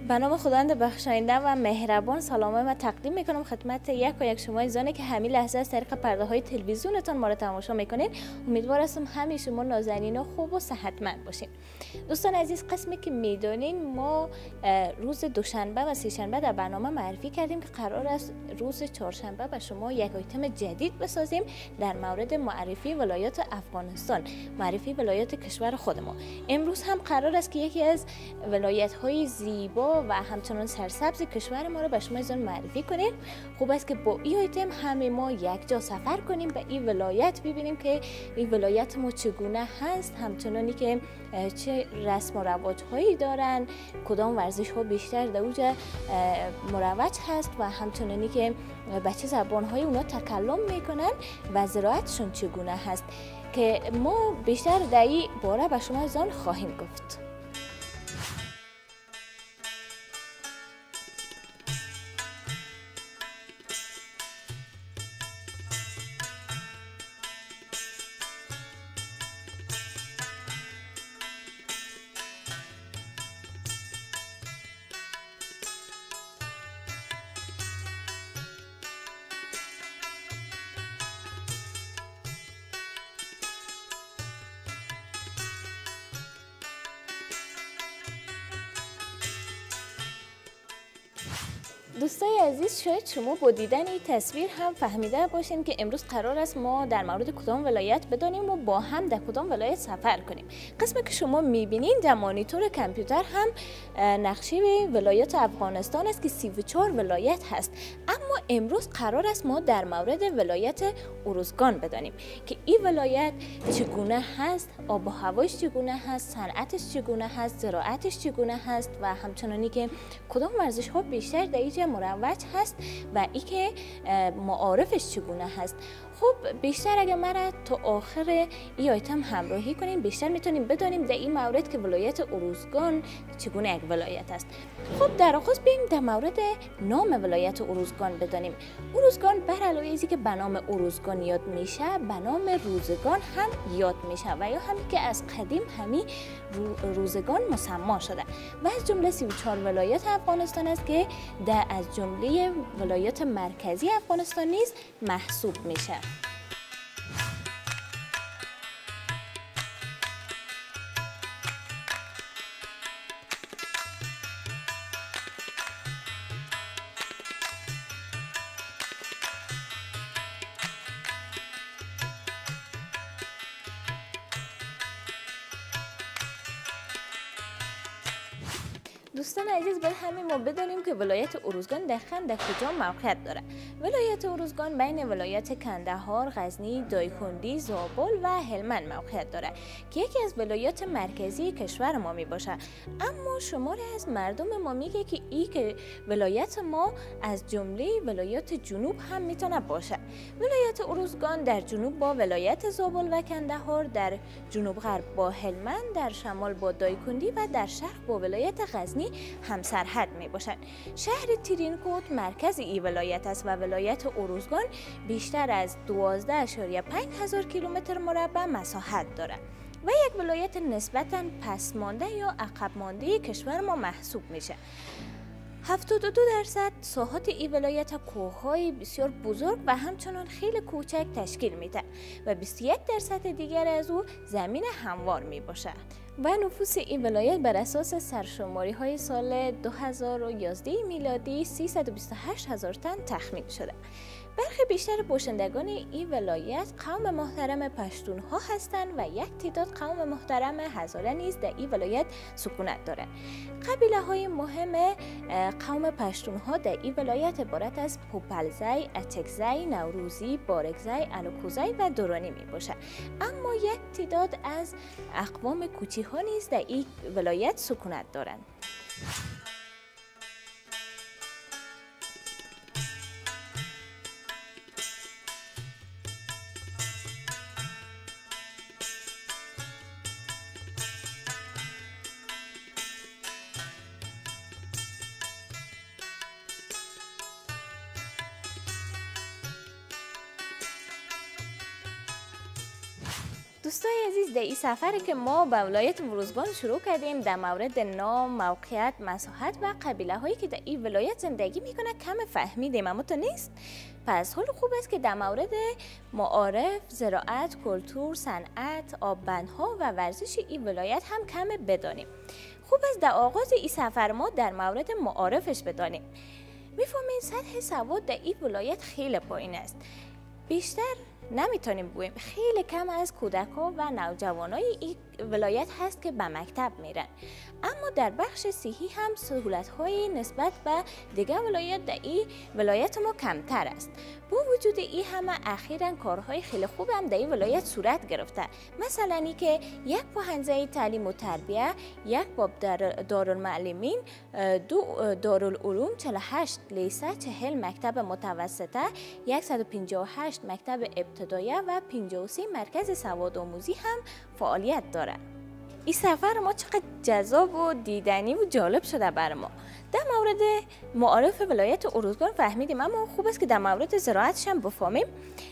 به نام خداوند بخشاینده و مهربان سلام و تقدیم میکنم خدمت یک و یک شما عزیزانی که همین لحظه از طریق پرده های تلویزیونتان ما را تماشا میکنین. امیدوار هستم همه شما نازنین و خوب و صحتمند باشین. دوستان عزیز، قسمی که میدونین ما روز دوشنبه و سه‌شنبه در برنامه معرفی کردیم که قرار است روز چهارشنبه به شما یک آیتم جدید بسازیم در مورد معرفی ولایات افغانستان، معرفی ولایات کشور خودمون. امروز هم قرار است که یکی از ولایت های زیبا و همچنان سرسبز کشور ما رو به شما عزیزان معرفی کنیم. خوب است که با این آیتم همه ما یک جا سفر کنیم به این ولایت، ببینیم که این ولایت ما چگونه هست، همچنانی که چه رسم و رواج هایی دارن، کدام ورزش ها بیشتر در اوج مروج هست و همچنانی که به چه زبان های اونا تکلم میکنن و زراعتشون چگونه هست که ما بیشتر در این باره به شما عزیزان خواهیم گفت. دوستای عزیز، شاید شما با دیدن این تصویر هم فهمیده باشین که امروز قرار است ما در مورد کدام ولایت بدانیم و با هم در کدام ولایت سفر کنیم. قسمی که شما میبینین در مانیتور کامپیوتر هم نقشه ولایات افغانستان است که 34 ولایت هست، اما امروز قرار است ما در مورد ولایت ارزگان بدانیم که این ولایت چگونه هست، آب و هوایش چگونه هست، صنعتش چگونه هست، زراعتش چگونه هست و همچنانی که کدام ورزش ها بیشتر در اینجا مروج هست و ای که معارفش چگونه هست. خب بیشتر اگر مرا تا آخر این آیتم همراهی کنیم بیشتر میتونیم بدانیم در این مورد که ولایت ارزگان چگونه یک ولایت است. خب در آغاز بریم در مورد نام ولایت ارزگان بدانیم. ارزگان بر علاوه ازی که به نام ارزگان یاد میشه به نام روزگان هم یاد میشه و یا همین که از قدیم همین روزگان مسما شده و از جمله 34 ولایت افغانستان است که از جمله ولایات مرکزی افغانستان نیز محسوب میشه. دوستان عزیز، باید همین ما بدانیم که ولایت ارزگان دقیقاً در کجا موقعیت داره. ولایت ارزگان بین ولایت کندهار، غزنی، دایکندی، زابل و هلمند موقعیت داره که یکی از ولایات مرکزی کشور ما می باشه. اما شماری از مردم ما میگه که این که ولایت ما از جمله ولایات جنوب هم میتونه باشه. ولایت ارزگان در جنوب با ولایت زابل و کندهار، در جنوب غرب با هلمند، در شمال با دایکندی و در شرق با ولایت غزنی هم سرحد می باشند. شهر ترینکوت مرکز این ولایت است و ولایت ارزگان بیشتر از 12.5 هزار کیلومتر مربع مساحت دارد و یک ولایت نسبتاً پسمانده یا عقب مانده کشور ما محسوب میشه. 72% ساحات این ولایت کوههای بسیار بزرگ و همچنان خیلی کوچک تشکیل میده و 21% دیگر از او زمین هموار می باشه و نفوس این ولایت بر اساس سرشماری های سال 2011 میلادی 328 هزار تن تخمین شده. برخی بیشتر باشندگان این ولایت قوم محترم پشتون ها هستند و یک تعداد قوم محترم هزاره نیز در این ولایت سکونت دارند. قبیله های مهم قوم پشتون ها در این ولایت عبارت از پوپلزی، اتکزی، نوروزی، بارکزی، الوکوزی و دورانی می باشد. اما یک تعداد از اقوام کوچی ها نیز در این ولایت سکونت دارند. دوستای عزیز، در این سفری که ما به ولایت اروزگان شروع کردیم در مورد نام، موقعیت، مساحت و قبیله هایی که در این ولایت زندگی میکنه کم فهمیدیم، اما تو نیست. پس حال خوب است که در مورد معارف، زراعت، کلتور، صنعت، آببندها و ورزش این ولایت هم کم بدانیم. خوب است در آغاز این سفر ما در مورد معارفش بدانیم. میفهمین سطح سواد در این ولایت خیلی پایین است. بیشتر نمیتونیم بگوییم، خیلی کم از کودکان و نوجوانای این ولایت هست که به مکتب میرن. اما در بخش صحی هم سهولت‌های نسبت به دیگر ولایت در این ولایت ما کمتر است. با وجود این همه اخیراً کارهای خیلی خوب هم در این ولایت صورت گرفته. مثلا ای که یک پوهنځی تعلیم و تربیه، یک باب دارالمعلمین، 2 دارالعلوم، 48 لیسه، 40 مکتب متوسطه، 158 مکتب ابتدایه و 53 مرکز سوادآموزی هم فعالیت دارد. این سفر ما چقدر جذاب و دیدنی و جالب شده بر ما. در مورد معارف ولایت اروزگان فهمیدیم، اما خوب است که در مورد زراعتش هم بفهمیم.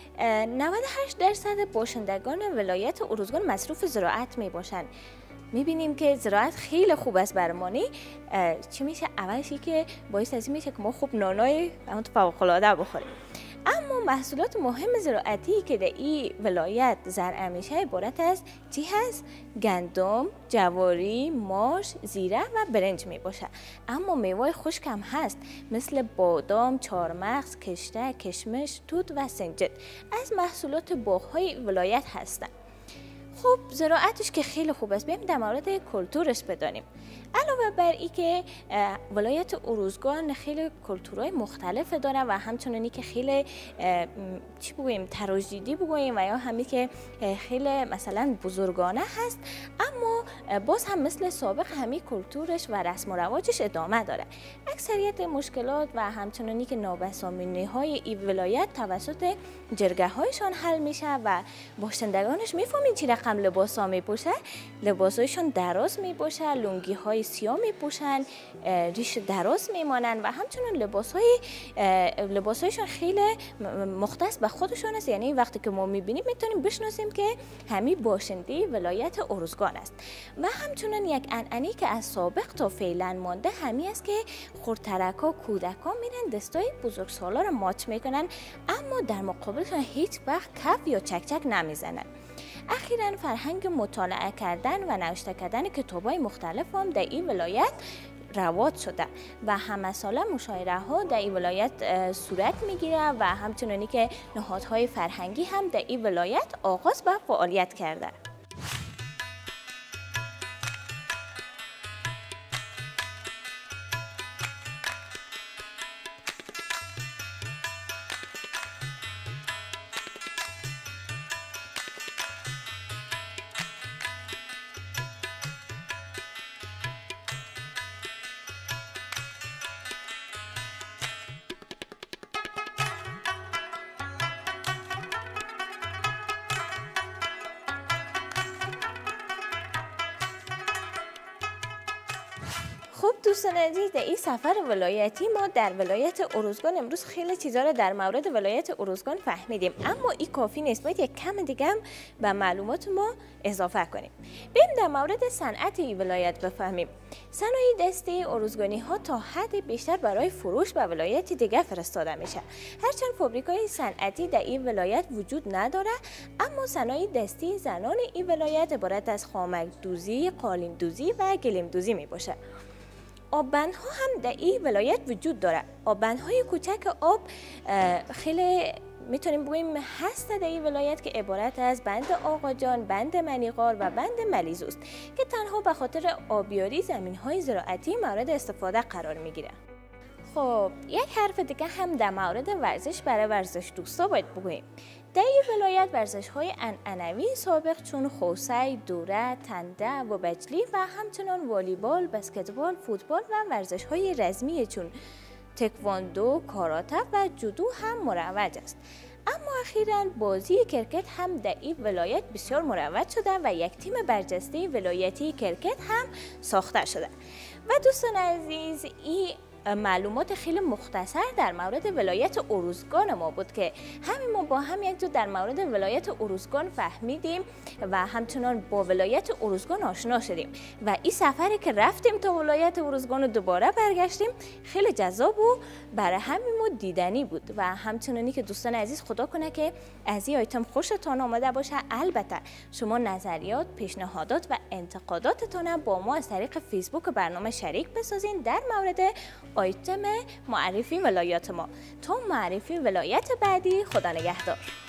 98% باشندگان ولایت اروزگان مصروف زراعت می باشند. میبینیم که زراعت خیلی خوب است برمانی. چی میشه؟ اولشی که باعث از این میشه که ما خوب نانای فوق‌العاده بخوریم. اما محصولات مهم زراعتی که در این ولایت زرع میشه عبارت از چی هست؟ گندم، جواری، ماش، زیره و برنج می باشه. اما میوه خشک هم هست، مثل بادام، چهارمغز، کشته، کشمش، توت و سنجد از محصولات باغ‌های ولایت هستند. خب زراعتش که خیلی خوب است، بیایم در مورد کلتورش بدانیم. علاوه بر این که ولایت اروزگان خیلی کلتورهای مختلف داره و همچنانی که خیلی چی بگوییم تراژدی بگوییم و یا همی که خیلی مثلا بزرگانه هست، اما باز هم مثل سابق همی کلتورش و رسم و رواجش ادامه داره. اکثریت مشکلات و همچنانی که نابسامانی های این ولایت توسط جرگه هایشان حل میشه و باشندگانش میفهمین چی رقم لباس ها میپوشه. لباسایشان دراز میپوشه، لنگی های سیاه میپوشن، ریش دراز میمانن و همچنان لباسایشان خیلی مختص به خودشان است. یعنی وقتی که ما میبینیم میتونیم بشناسیم که همی باشنده ولایت اروزگان است. و همچنان یک عنعنه‌ای که از سابق تا فعلا مانده همی است که خردترکا کودکان میرن دستای بزرگسالا را ماچ میکنن، اما در مقابلشان هیچ وقت کف یا چکچک نمیزنن. اخیراً فرهنگ مطالعه کردن و نوشته کردن کتاب‌های مختلف هم در این ولایت رواج شده و همه ساله مشاعره ها در این ولایت صورت میگیره و همچنانی که نهادهای فرهنگی هم در این ولایت آغاز به فعالیت کرده. خب دوستان عزیز، در این سفر ولایتی ما در ولایت اروزگان امروز خیلی چیزا رو در مورد ولایت اروزگان فهمیدیم، اما این کافی نیست. باید یک کم دیگه هم به معلومات ما اضافه کنیم. بریم در مورد صنعت این ولایت بفهمیم. صنایع دستی اروزگانی ها تا حد بیشتر برای فروش به ولایت دیگه فرستاده میشه. هرچند فابریکای صنعتی در این ولایت وجود نداره، اما صنایع دستی زنان این ولایت عبارت از خامک دوزی، قالین دوزی و گلیم دوزی می باشه. آببندها هم در این ولایت وجود داره. آببندهای کوچک آب خیلی میتونیم بگوییم هست در این ولایت که عبارت از بند آقاجان، بند منیقار و بند ملیزوست که تنها به خاطر آبیاری زمینهای زراعتی مورد استفاده قرار میگیره. خب یک حرف دیگه هم در مورد ورزش برای ورزش دوستا باید بگوییم. در این ولایت ورزش‌های عنعنوی سابق چون خوسه، دوره، تنده و بجلی و همچنان والیبال، بسکتبال، فوتبال و ورزش‌های رزمی چون تکواندو، کاراته و جودو هم مروج است. اما اخیراً بازی کرکت هم در این ولایت بسیار مروج شده و یک تیم برجسته ولایتی کرکت هم ساخته شده. و دوستان عزیز، این معلومات خیلی مختصر در مورد ولایت ارزگان ما بود که همین ما با هم یک جو در مورد ولایت ارزگان فهمیدیم و همچنان با ولایت ارزگان آشنا شدیم و این سفری که رفتیم تا ولایت ارزگان و دوباره برگشتیم خیلی جذاب و برای همین ما دیدنی بود و همچنانی که دوستان عزیز خدا کنه که از این آیتم خوشتان آمده باشه. البته شما نظریات، پیشنهادات و انتقاداتتان با ما از طریق فیسبوک برنامه شریک بسازین در مورد آیتم معرفی ولایات ما. تا معرفی ولایت بعدی، خدا نگهدار.